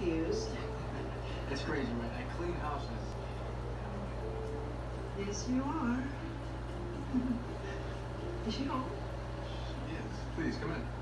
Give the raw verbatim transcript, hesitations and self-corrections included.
confused. It's crazy, right? I clean houses. Yes, you are. Is she home? Yes. Please, come in.